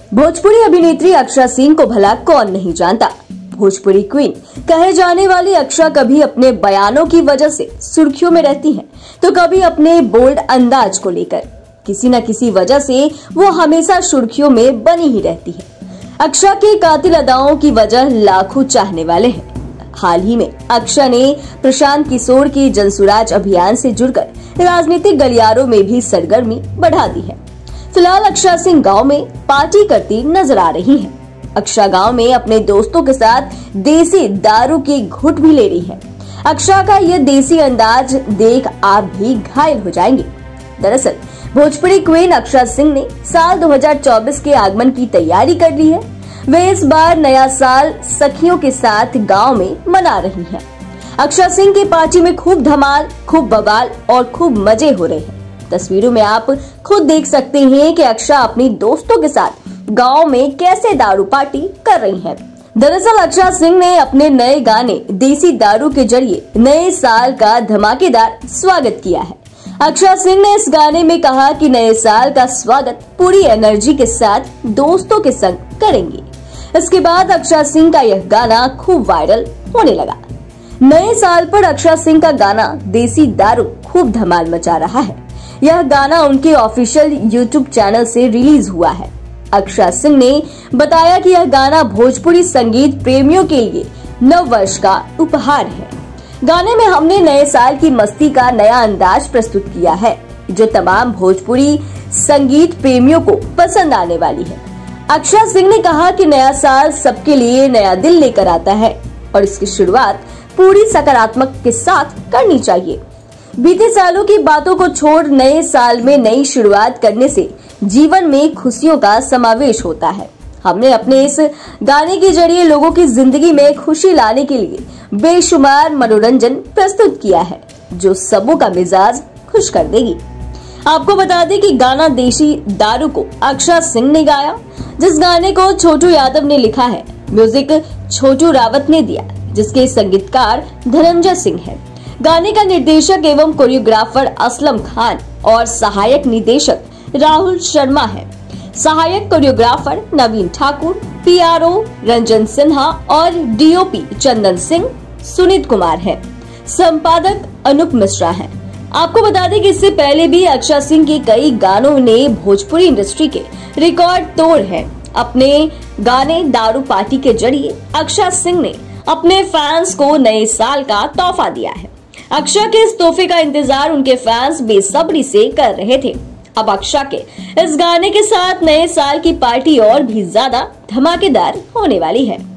भोजपुरी अभिनेत्री अक्षरा सिंह को भला कौन नहीं जानता। भोजपुरी क्वीन कहे जाने वाली अक्षरा कभी अपने बयानों की वजह से सुर्खियों में रहती हैं, तो कभी अपने बोल्ड अंदाज को लेकर। किसी न किसी वजह से वो हमेशा सुर्खियों में बनी ही रहती है। अक्षरा की कातिल अदाओं की वजह लाखों चाहने वाले हैं। हाल ही में अक्षरा ने प्रशांत किशोर के जनसुराज अभियान से जुड़कर राजनीतिक गलियारों में भी सरगर्मी बढ़ा दी है। फिलहाल अक्षरा सिंह गांव में पार्टी करती नजर आ रही हैं। अक्षरा गांव में अपने दोस्तों के साथ देसी दारू की घुट भी ले रही है। अक्षरा का यह देसी अंदाज देख आप भी घायल हो जाएंगे। दरअसल भोजपुरी क्वीन अक्षरा सिंह ने साल 2024 के आगमन की तैयारी कर ली है। वे इस बार नया साल सखियों के साथ गांव में मना रही हैं। अक्षरा सिंह की पार्टी में खूब धमाल, खूब बवाल और खूब मजे हो रहे हैं। तस्वीरों में आप खुद देख सकते हैं कि अक्षरा अपनी दोस्तों के साथ गांव में कैसे दारू पार्टी कर रही हैं। दरअसल अक्षरा सिंह ने अपने नए गाने देसी दारू के जरिए नए साल का धमाकेदार स्वागत किया है। अक्षरा सिंह ने इस गाने में कहा कि नए साल का स्वागत पूरी एनर्जी के साथ दोस्तों के संग करेंगे। इसके बाद अक्षरा सिंह का यह गाना खूब वायरल होने लगा। नए साल पर अक्षरा सिंह का गाना देसी दारू खूब धमाल मचा रहा है। यह गाना उनके ऑफिशियल यूट्यूब चैनल से रिलीज हुआ है। अक्षरा सिंह ने बताया कि यह गाना भोजपुरी संगीत प्रेमियों के लिए नव वर्ष का उपहार है। गाने में हमने नए साल की मस्ती का नया अंदाज प्रस्तुत किया है, जो तमाम भोजपुरी संगीत प्रेमियों को पसंद आने वाली है। अक्षरा सिंह ने कहा कि नया साल सबके लिए नया दिल लेकर आता है और इसकी शुरुआत पूरी सकारात्मक के साथ करनी चाहिए। बीते सालों की बातों को छोड़ नए साल में नई शुरुआत करने से जीवन में खुशियों का समावेश होता है। हमने अपने इस गाने के जरिए लोगों की जिंदगी में खुशी लाने के लिए बेशुमार मनोरंजन प्रस्तुत किया है, जो सबों का मिजाज खुश कर देगी। आपको बता दें कि गाना देसी दारू को अक्षरा सिंह ने गाया, जिस गाने को छोटू यादव ने लिखा है। म्यूजिक छोटू रावत ने दिया, जिसके संगीतकार धनंजय सिंह है। गाने का निर्देशक एवं कोरियोग्राफर असलम खान और सहायक निदेशक राहुल शर्मा है। सहायक कोरियोग्राफर नवीन ठाकुर, पीआरओ रंजन सिन्हा और डीओपी चंदन सिंह सुनीत कुमार है। संपादक अनूप मिश्रा है। आपको बता दें कि इससे पहले भी अक्षरा सिंह के कई गानों ने भोजपुरी इंडस्ट्री के रिकॉर्ड तोड़ है। अपने गाने दारू पार्टी के जरिए अक्षरा सिंह ने अपने फैंस को नए साल का तोहफा दिया है। अक्षरा के इस तोहफे का इंतजार उनके फैंस बेसब्री से कर रहे थे। अब अक्षरा के इस गाने के साथ नए साल की पार्टी और भी ज्यादा धमाकेदार होने वाली है।